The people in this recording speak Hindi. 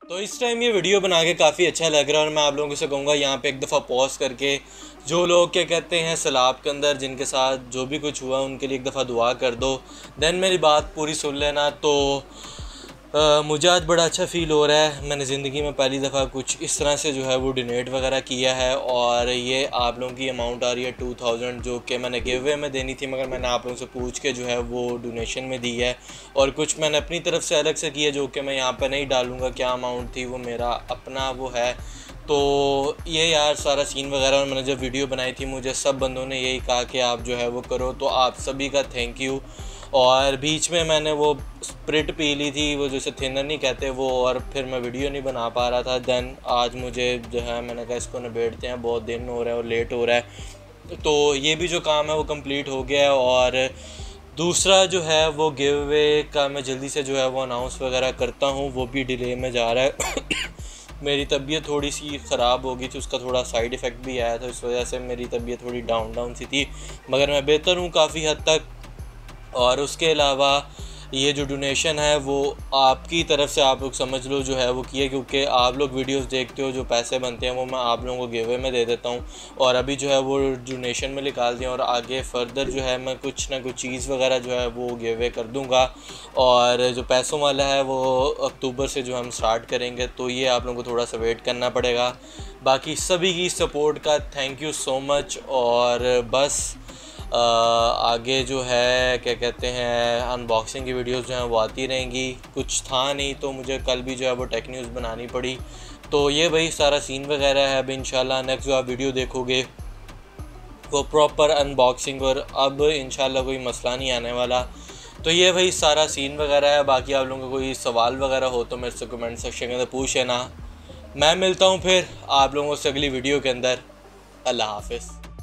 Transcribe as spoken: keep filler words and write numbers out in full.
तो इस टाइम ये वीडियो बना के काफ़ी अच्छा लग रहा है और मैं आप लोगों से कहूँगा यहाँ पे एक दफ़ा पॉज करके जो लोग क्या कहते हैं सैलाब के अंदर जिनके साथ जो भी कुछ हुआ उनके लिए एक दफ़ा दुआ कर दो, देन मेरी बात पूरी सुन लेना। तो आ, मुझे आज बड़ा अच्छा फ़ील हो रहा है। मैंने ज़िंदगी में पहली दफ़ा कुछ इस तरह से जो है वो डोनेट वगैरह किया है और ये आप लोगों की अमाउंट आ रही है टू थाउजेंड, जो कि मैंने गिव अवे में देनी थी मगर मैंने आप लोगों से पूछ के जो है वो डोनेशन में दी है और कुछ मैंने अपनी तरफ से अलग से किया जो कि मैं यहाँ पर नहीं डालूँगा क्या अमाउंट थी, वो मेरा अपना वो है। तो ये यार सारा सीन वगैरह और मैंने जब वीडियो बनाई थी मुझे सब बंदों ने यही कहा कि आप जो है वो करो, तो आप सभी का थैंक यू। और बीच में मैंने वो स्प्रिट पी ली थी, वो जैसे थिनर नहीं कहते वो, और फिर मैं वीडियो नहीं बना पा रहा था। देन आज मुझे जो है मैंने कहा इसको निबेड़ते हैं, बहुत दिन हो रहा है और लेट हो रहा है, तो ये भी जो काम है वो कंप्लीट हो गया है। और दूसरा जो है वो गिव अवे का मैं जल्दी से जो है वो अनाउंस वगैरह करता हूँ, वो भी डिले में जा रहा है। मेरी तबीयत थोड़ी सी ख़राब हो गई थी, उसका थोड़ा साइड इफ़ेक्ट भी आया था, इस वजह से मेरी तबीयत थोड़ी डाउन डाउन सी थी, मगर मैं बेहतर हूँ काफ़ी हद तक। और उसके अलावा ये जो डोनेशन है वो आपकी तरफ से आप लोग समझ लो जो है वो किए, क्योंकि आप लोग वीडियोस देखते हो, जो पैसे बनते हैं वो मैं आप लोगों को गिव अवे में दे देता हूँ और अभी जो है वो डोनेशन में निकाल दिया और आगे फर्दर जो है मैं कुछ ना कुछ चीज़ वगैरह जो है वो गिव अवे कर दूँगा। और जो पैसों वाला है वो अक्टूबर से जो हम स्टार्ट करेंगे, तो ये आप लोगों को थोड़ा सा वेट करना पड़ेगा। बाकी सभी की सपोर्ट का थैंक यू सो मच। और बस आ, आगे जो है क्या कहते हैं अनबॉक्सिंग की वीडियोस जो हैं वो आती रहेंगी। कुछ था नहीं तो मुझे कल भी जो है वो टेक न्यूज़ बनानी पड़ी, तो ये वही सारा सीन वगैरह है। अब इंशाल्लाह नेक्स्ट जो आप वीडियो देखोगे वो प्रॉपर अनबॉक्सिंग, और अब इंशाल्लाह कोई मसला नहीं आने वाला। तो ये वही सारा सीन वगैरह है। बाकी आप लोगों को कोई सवाल वगैरह हो तो मेरे से कमेंट सेक्शन के अंदर पूछ लेना। मैं मिलता हूँ फिर आप लोगों से अगली वीडियो के अंदर। अल्लाह हाफ़िज़।